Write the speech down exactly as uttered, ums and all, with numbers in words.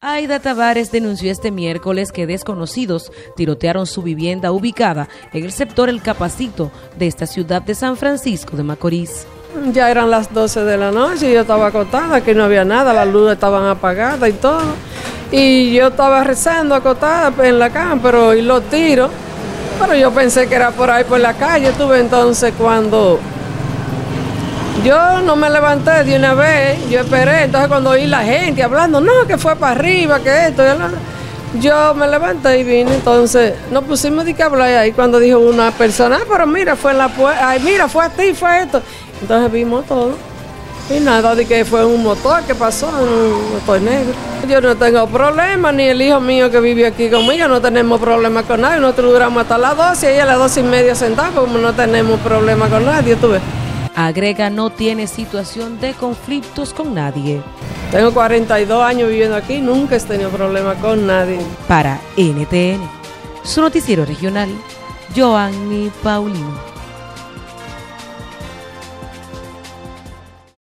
Aida Tavares denunció este miércoles que desconocidos tirotearon su vivienda ubicada en el sector El Capacito de esta ciudad de San Francisco de Macorís. Ya eran las doce de la noche y yo estaba acostada, que no había nada, las luces estaban apagadas y todo. Y yo estaba rezando acostada en la cama, pero oí los tiros. Pero yo pensé que era por ahí por la calle. Tuve entonces cuando yo no me levanté de una vez, yo esperé. Entonces cuando oí la gente hablando, no, que fue para arriba, que esto, yo me levanté y vine. Entonces nos pusimos de que hablar ahí cuando dijo una persona, ah, pero mira, fue en la puerta, ay, mira, fue a ti, fue esto. Entonces vimos todo. Y nada, de que fue un motor que pasó, un motor negro. Yo no tengo problema, ni el hijo mío que vive aquí conmigo, no tenemos problema con nadie. Nosotros duramos hasta las doce y a las doce y media sentados, como no tenemos problema con nadie, tú ves. Agrega, no tiene situación de conflictos con nadie. Tengo cuarenta y dos años viviendo aquí, nunca he tenido problema con nadie. Para N T N, su noticiero regional, Joanny Paulino.